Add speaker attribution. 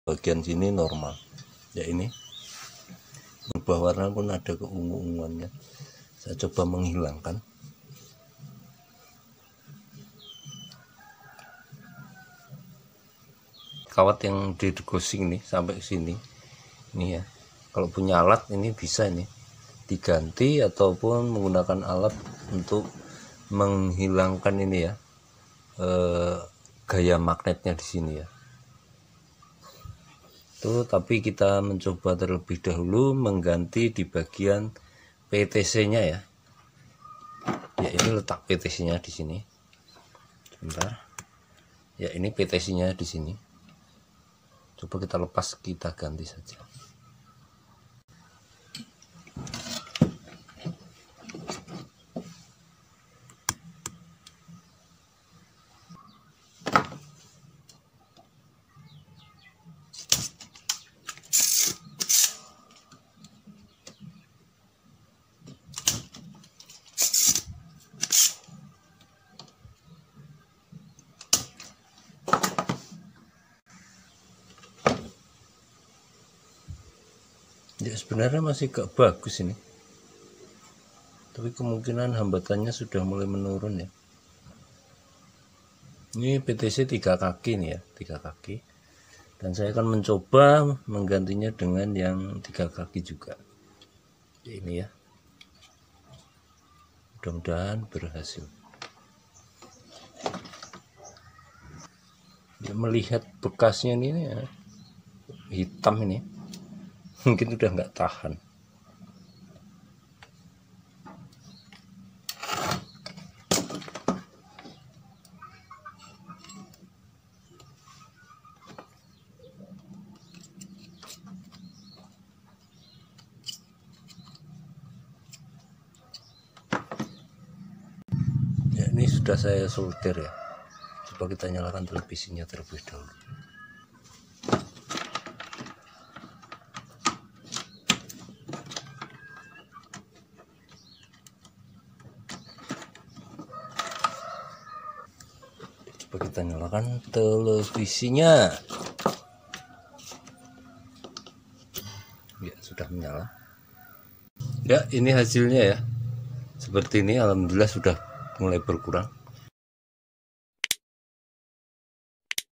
Speaker 1: bagian sini normal ya. Ini berubah warna pun ada keungu-unguannya. Saya coba menghilangkan. Kawat yang di degosing nih sampai ke sini ini ya. Kalau punya alat ini bisa ini diganti ataupun menggunakan alat untuk menghilangkan ini ya, gaya magnetnya di sini ya. Tuh, tapi kita mencoba terlebih dahulu mengganti di bagian PTC-nya ya. Ya, ini letak PTC-nya di sini. Sebentar. Ya, ini PTC-nya di sini. Coba kita lepas, kita ganti saja. Ya, sebenarnya masih gak bagus ini, tapi kemungkinan hambatannya sudah mulai menurun ya. Ini PTC 3 kaki nih ya, 3 kaki, dan saya akan mencoba menggantinya dengan yang 3 kaki juga ya, ini ya. Mudah-mudahan berhasil ya. Melihat bekasnya ini ya, hitam ini mungkin udah nggak tahan. Ya, ini sudah saya solder ya. Coba kita nyalakan televisinya terlebih dahulu. Coba kita nyalakan televisinya. Ya, sudah menyala. Ya, ini hasilnya ya. Seperti ini, alhamdulillah sudah mulai berkurang.